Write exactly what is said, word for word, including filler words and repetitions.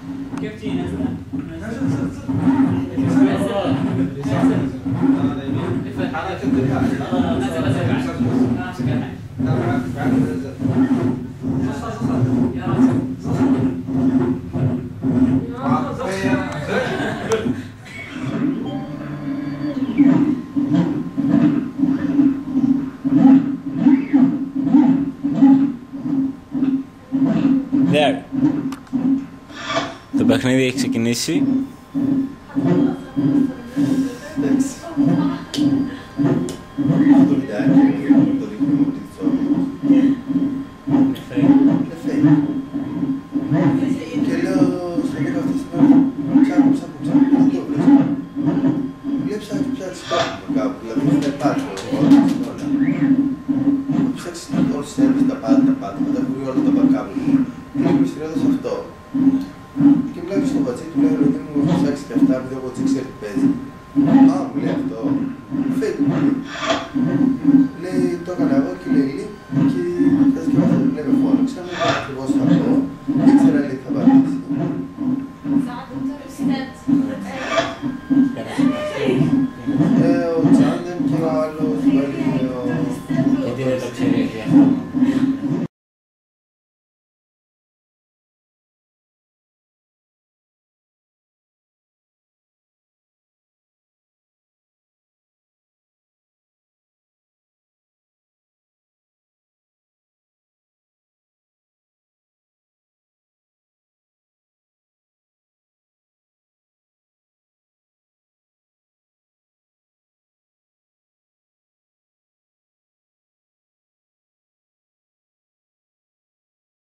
كيف تجي نزلة؟ There. Το παιχνίδι έχει ξεκινήσει. Εντάξει. Το βιντεάκι το δείχνει μου ότι το είναι fake. Και λέω στον λίγο αυτή τη στιγμή, ψάχνω, ψάχνω, ψάχνω, δεν το βρίσκω. Βλέπεις αν ψάξεις το κάπου, δηλαδή δεν υπάρχει όλα. Ψάξεις όλες τις έρευνες, τα πάντα, τα πάντα, μετά βρει όλα τα backup. Και είμαι μυστηριώδες αυτό. Και μιλάω και στο πατσί του, λέω ότι μου έχω ψάξει και αυτά, επειδή ο πατσί ξέρει τι παίζει. Α, μου λέει αυτό. Fake μου λέει. Λέει, το έκανα εγώ και λέει, και θα σκεφτώ, λέει με φόνο. Ξέρω, ακριβώς θα